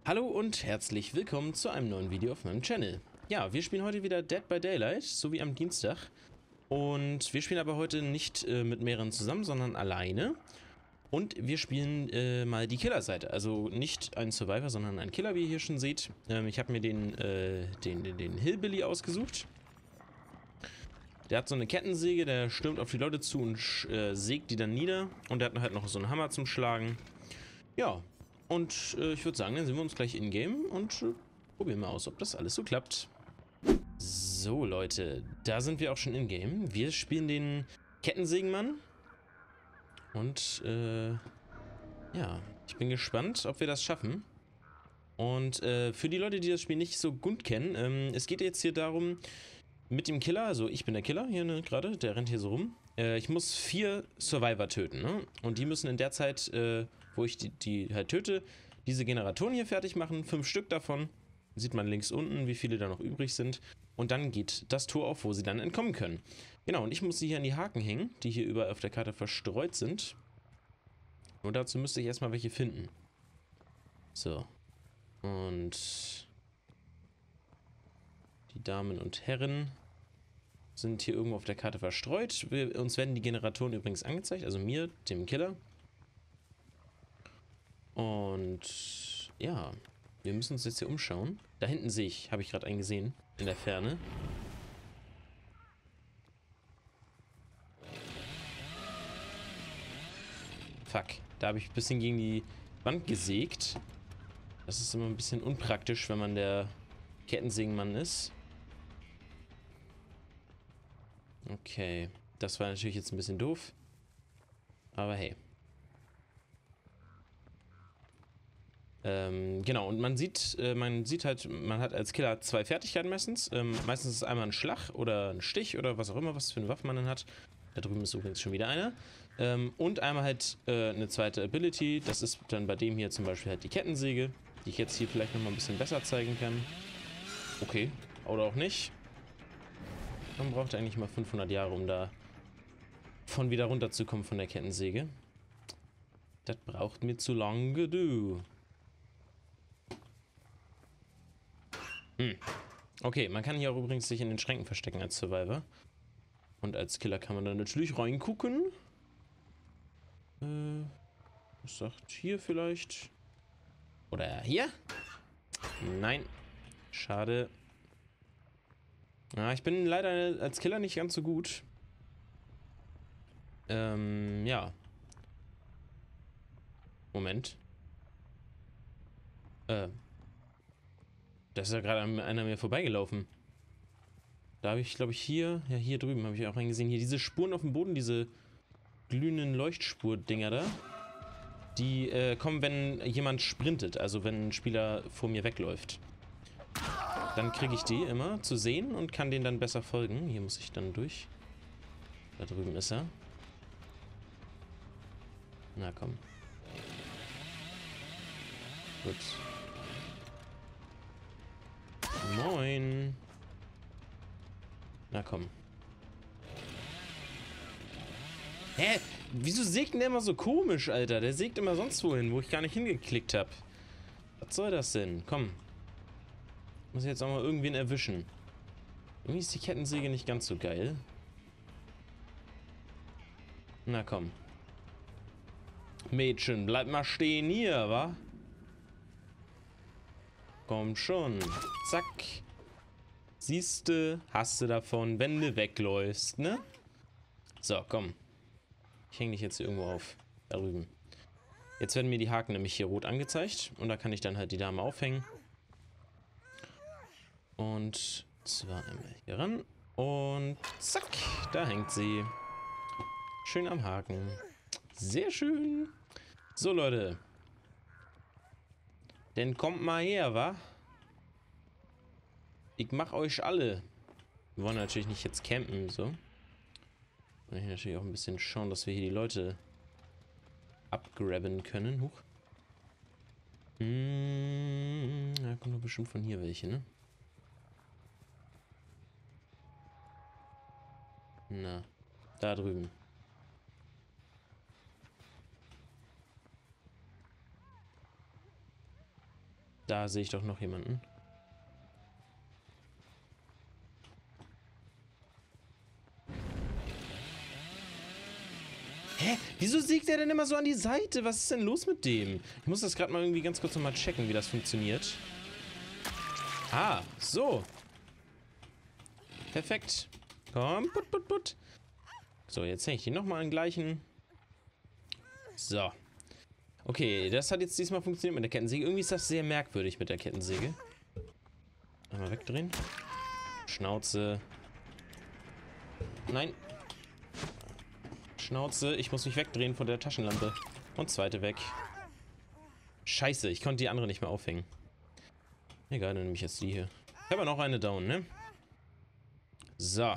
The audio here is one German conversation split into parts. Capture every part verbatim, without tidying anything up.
Hallo und herzlich willkommen zu einem neuen Video auf meinem Channel. Ja, wir spielen heute wieder Dead by Daylight, so wie am Dienstag. Und wir spielen aber heute nicht äh, mit mehreren zusammen, sondern alleine. Und wir spielen äh, mal die Killer-Seite. Also nicht ein Survivor, sondern ein Killer, wie ihr hier schon seht. Ähm, ich habe mir den, äh, den, den, den Hillbilly ausgesucht. Der hat so eine Kettensäge, der stürmt auf die Leute zu und äh, sägt die dann nieder. Und der hat halt noch so einen Hammer zum Schlagen. Ja, und äh, ich würde sagen, dann sehen wir uns gleich in-game und äh, probieren mal aus, ob das alles so klappt. So, Leute, da sind wir auch schon in-game. Wir spielen den Kettensägenmann. Und, äh, ja, ich bin gespannt, ob wir das schaffen. Und äh, für die Leute, die das Spiel nicht so gut kennen, ähm, es geht jetzt hier darum, mit dem Killer, also ich bin der Killer hier ne, gerade, der rennt hier so rum. Äh, ich muss vier Survivor töten, ne? Und die müssen in der Zeit, äh, wo ich die, die halt töte, diese Generatoren hier fertig machen. Fünf Stück davon. Sieht man links unten, wie viele da noch übrig sind. Und dann geht das Tor auf, wo sie dann entkommen können. Genau, und ich muss sie hier an die Haken hängen, die hier überall auf der Karte verstreut sind. Und dazu müsste ich erstmal welche finden. So. Und die Damen und Herren sind hier irgendwo auf der Karte verstreut. Wir, uns werden die Generatoren übrigens angezeigt, also mir, dem Killer. Und ja, wir müssen uns jetzt hier umschauen. Da hinten sehe ich, habe ich gerade einen gesehen, in der Ferne. Fuck, da habe ich ein bisschen gegen die Wand gesägt. Das ist immer ein bisschen unpraktisch, wenn man der Kettensägenmann ist. Okay, das war natürlich jetzt ein bisschen doof. Aber hey. Ähm, genau, und man sieht, äh, man sieht halt, man hat als Killer zwei Fertigkeiten meistens. Ähm, meistens ist es einmal ein Schlag oder ein Stich oder was auch immer, was für eine Waffe man dann hat. Da drüben ist übrigens schon wieder einer. Ähm, und einmal halt äh, eine zweite Ability. Das ist dann bei dem hier zum Beispiel halt die Kettensäge, die ich jetzt hier vielleicht nochmal ein bisschen besser zeigen kann. Okay, oder auch nicht. Man braucht eigentlich mal fünfhundert Jahre, um da von wieder runterzukommen von der Kettensäge. Das braucht mir zu lange, du. Hm. Okay, man kann hier auch übrigens sich in den Schränken verstecken als Survivor. Und als Killer kann man dann natürlich reingucken. Äh, was sagt hier vielleicht? Oder hier? Nein. Schade. Ah, ich bin leider als Killer nicht ganz so gut. Ähm, ja. Moment. Äh. Da ist ja gerade einer mir vorbeigelaufen. Da habe ich, glaube ich, hier, ja, hier drüben habe ich auch einen gesehen. Hier diese Spuren auf dem Boden, diese glühenden Leuchtspur-Dinger da. Die äh, kommen, wenn jemand sprintet, also wenn ein Spieler vor mir wegläuft. Dann kriege ich die immer zu sehen und kann denen dann besser folgen. Hier muss ich dann durch. Da drüben ist er. Na komm. Gut. Moin. Na komm. Hä? Wieso sägt denn der immer so komisch, Alter? Der sägt immer sonst wohin, wo ich gar nicht hingeklickt habe. Was soll das denn? Komm. Muss ich jetzt auch mal irgendwen erwischen. Irgendwie ist die Kettensäge nicht ganz so geil. Na komm. Mädchen, bleib mal stehen hier, wa? Komm schon. Zack. Siehste, hast du davon, wenn du wegläufst, ne? So, komm. Ich hänge dich jetzt hier irgendwo auf. Da drüben. Jetzt werden mir die Haken nämlich hier rot angezeigt. Und da kann ich dann halt die Dame aufhängen. Und zwar einmal hier ran. Und zack, da hängt sie. Schön am Haken. Sehr schön. So, Leute. Denn kommt mal her, wa? Ich mach euch alle. Wir wollen natürlich nicht jetzt campen, so. Und ich natürlich auch ein bisschen schauen, dass wir hier die Leute abgraben können. Huch. Hm, da kommen doch bestimmt von hier welche, ne? Na, da drüben. Da sehe ich doch noch jemanden. Hä? Wieso siegt er denn immer so an die Seite? Was ist denn los mit dem? Ich muss das gerade mal irgendwie ganz kurz nochmal checken, wie das funktioniert. Ah, so. Perfekt. Komm, put, put, put. So, jetzt hänge ich den nochmal an den gleichen. So. Okay, das hat jetzt diesmal funktioniert mit der Kettensäge. Irgendwie ist das sehr merkwürdig mit der Kettensäge. Einmal wegdrehen. Schnauze. Nein. Schnauze, ich muss mich wegdrehen von der Taschenlampe. Und zweite weg. Scheiße, ich konnte die andere nicht mehr aufhängen. Egal, dann nehme ich jetzt die hier. Ich habe ja noch eine down, ne? So.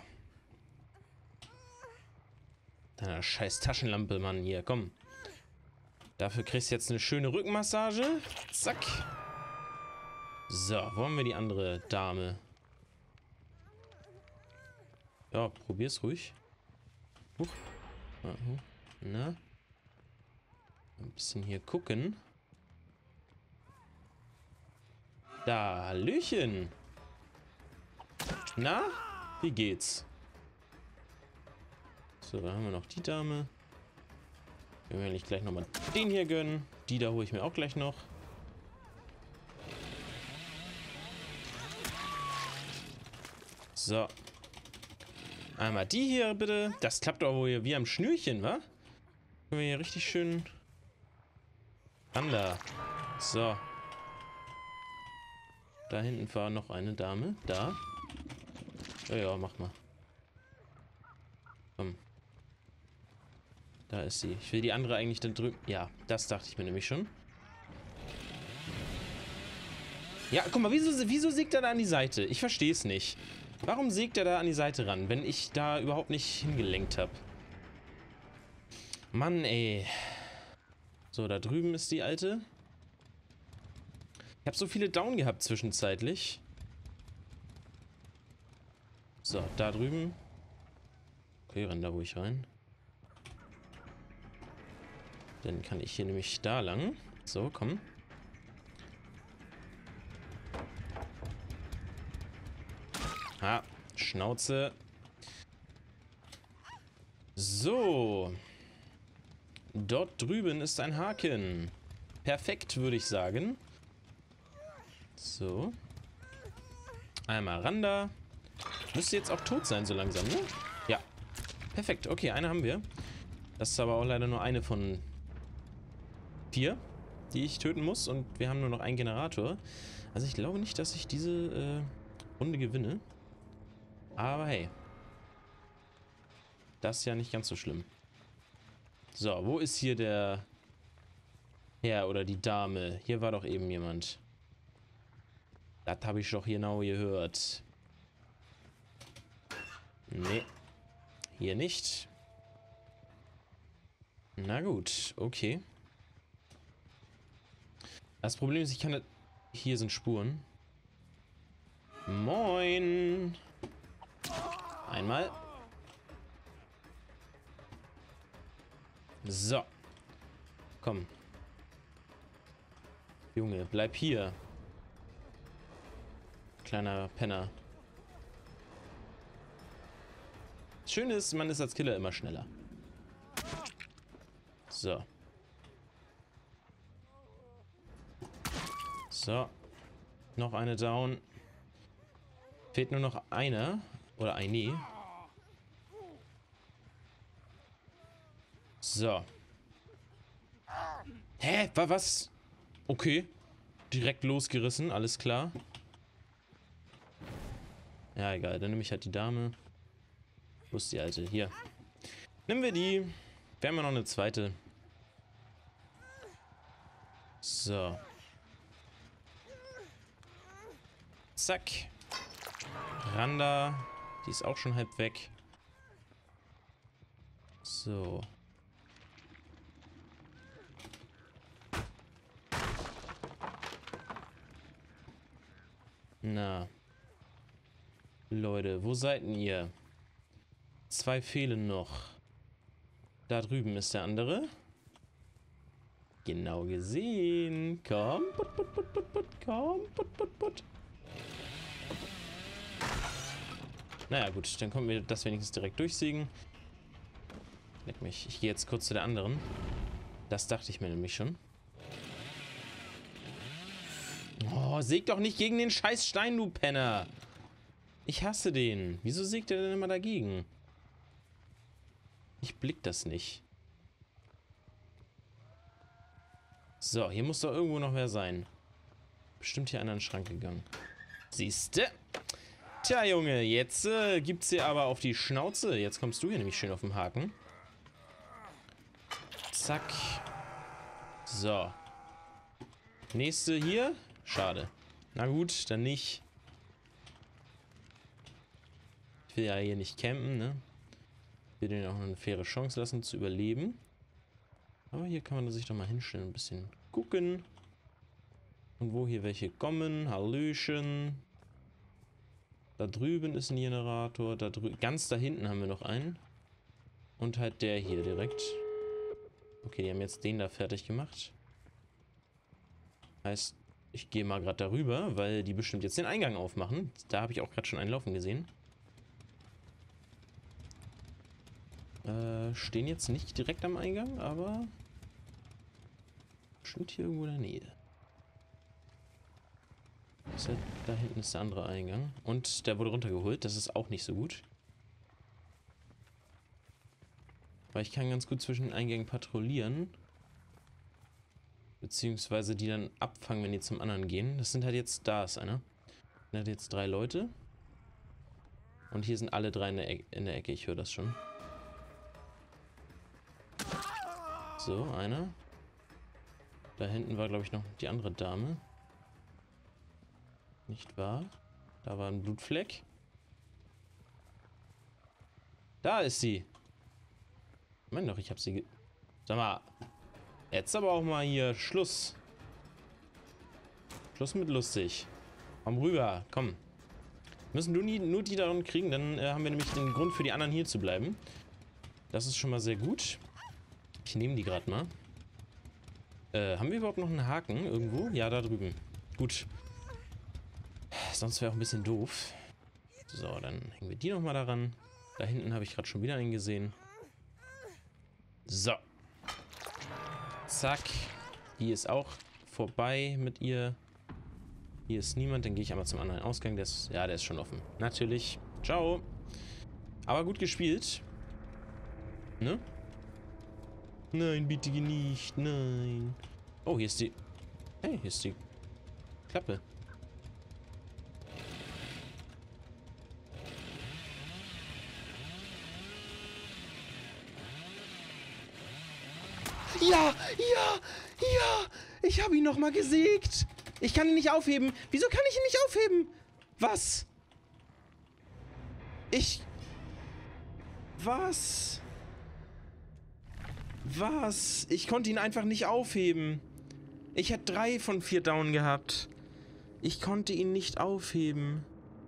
Deine scheiß Taschenlampe, Mann, hier, komm. Dafür kriegst du jetzt eine schöne Rückenmassage. Zack. So, wo haben wir die andere Dame? Ja, probier's ruhig. Huch. Na? Ein bisschen hier gucken. Da, Hallöchen. Na? Wie geht's? So, da haben wir noch die Dame. Wir werden gleich nochmal den hier gönnen. Die da hole ich mir auch gleich noch. So. Einmal die hier bitte. Das klappt doch wohl wie am Schnürchen, wa? Können wir hier richtig schön ran da. So. Da hinten war noch eine Dame. Da. Ja, ja, mach mal. Komm. Da ist sie. Ich will die andere eigentlich dann drücken. Ja, das dachte ich mir nämlich schon. Ja, guck mal, wieso, wieso sägt er da an die Seite? Ich verstehe es nicht. Warum sägt er da an die Seite ran, wenn ich da überhaupt nicht hingelenkt habe? Mann, ey. So, da drüben ist die alte. Ich habe so viele Down gehabt zwischenzeitlich. So, da drüben. Okay, renn da ruhig rein. Dann kann ich hier nämlich da lang. So, komm. Ah, Schnauze. So. Dort drüben ist ein Haken. Perfekt, würde ich sagen. So. Einmal ran da. Müsste jetzt auch tot sein, so langsam, ne? Ja. Perfekt, okay, eine haben wir. Das ist aber auch leider nur eine von vier, die ich töten muss. Und wir haben nur noch einen Generator. Also ich glaube nicht, dass ich diese äh, Runde gewinne. Aber hey. Das ist ja nicht ganz so schlimm. So, wo ist hier der Herr oder die Dame? Hier war doch eben jemand. Das habe ich doch genau gehört. Nee. Hier nicht. Na gut, okay. Das Problem ist, ich kann... Hier sind Spuren. Moin. Einmal. So. Komm. Junge, bleib hier. Kleiner Penner. Das Schöne ist, man ist als Killer immer schneller. So. So. Noch eine down. Fehlt nur noch einer. Oder eine. So. Hä? War was? Okay. Direkt losgerissen, alles klar. Ja, egal. Dann nehme ich halt die Dame. Wo ist die alte? Hier. Nehmen wir die. Wir haben ja noch eine zweite. So. Zack. Randa. Die ist auch schon halb weg. So. Na. Leute, wo seid denn ihr? Zwei fehlen noch. Da drüben ist der andere. Genau gesehen. Komm. Put, put, put, put, put. Komm, put, put, put. Naja, gut, dann können wir das wenigstens direkt durchsägen. Leck mich. Ich gehe jetzt kurz zu der anderen. Das dachte ich mir nämlich schon. Oh, säg doch nicht gegen den scheiß Stein, du Penner. Ich hasse den. Wieso sägt er denn immer dagegen? Ich blick das nicht. So, hier muss doch irgendwo noch wer sein. Bestimmt hier einer in den Schrank gegangen. Siehste? Tja, Junge, jetzt äh, gibt's hier aber auf die Schnauze. Jetzt kommst du hier nämlich schön auf den Haken. Zack. So. Nächste hier. Schade. Na gut, dann nicht. Ich will ja hier nicht campen, ne? Ich will denen auch eine faire Chance lassen zu überleben. Aber hier kann man sich doch mal hinstellen, ein bisschen gucken. Und wo hier welche kommen. Hallöchen. Da drüben ist ein Generator. Da drüben, ganz da hinten haben wir noch einen. Und halt der hier direkt. Okay, die haben jetzt den da fertig gemacht. Heißt, ich gehe mal gerade darüber, weil die bestimmt jetzt den Eingang aufmachen. Da habe ich auch gerade schon einen laufen gesehen. Äh, stehen jetzt nicht direkt am Eingang, aber bestimmt hier irgendwo in der Nähe. Da hinten ist der andere Eingang. Und der wurde runtergeholt. Das ist auch nicht so gut. Weil ich kann ganz gut zwischen den Eingängen patrouillieren. Beziehungsweise die dann abfangen, wenn die zum anderen gehen. Das sind halt jetzt, da ist einer. Der hat jetzt drei Leute. Und hier sind alle drei in der, e in der Ecke. Ich höre das schon. So, einer. Da hinten war, glaube ich, noch die andere Dame. Nicht wahr? Da war ein Blutfleck. Da ist sie. Ich meine doch, ich habe sie ge... Sag mal. Jetzt aber auch mal hier Schluss. Schluss mit lustig. Komm rüber, komm. Müssen nur, nie, nur die daran kriegen, dann äh, haben wir nämlich den Grund für die anderen hier zu bleiben. Das ist schon mal sehr gut. Ich nehme die gerade mal. Äh, haben wir überhaupt noch einen Haken irgendwo? Ja, da drüben. Gut. Sonst wäre auch ein bisschen doof. So, dann hängen wir die nochmal daran. Da hinten habe ich gerade schon wieder einen gesehen. So. Zack. Die ist auch vorbei mit ihr. Hier ist niemand. Dann gehe ich einmal zum anderen Ausgang. Der ist, ja, der ist schon offen. Natürlich. Ciao. Aber gut gespielt. Ne? Nein, bitte nicht. Nein. Oh, hier ist die... Hey, hier ist die Klappe. Ja, ja, ja. Ich habe ihn noch mal gesägt. Ich kann ihn nicht aufheben. Wieso kann ich ihn nicht aufheben? Was? Ich... Was? Was? Ich konnte ihn einfach nicht aufheben. Ich hätte drei von vier down gehabt. Ich konnte ihn nicht aufheben.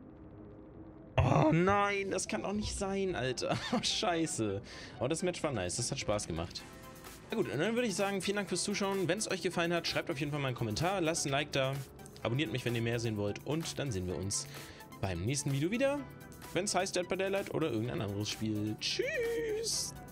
Oh nein, das kann doch nicht sein, Alter. Oh, scheiße. Aber das Match war nice. Das hat Spaß gemacht. Na gut, und dann würde ich sagen, vielen Dank fürs Zuschauen. Wenn es euch gefallen hat, schreibt auf jeden Fall mal einen Kommentar, lasst ein Like da, abonniert mich, wenn ihr mehr sehen wollt und dann sehen wir uns beim nächsten Video wieder, wenn es heißt Dead by Daylight oder irgendein anderes Spiel. Tschüss!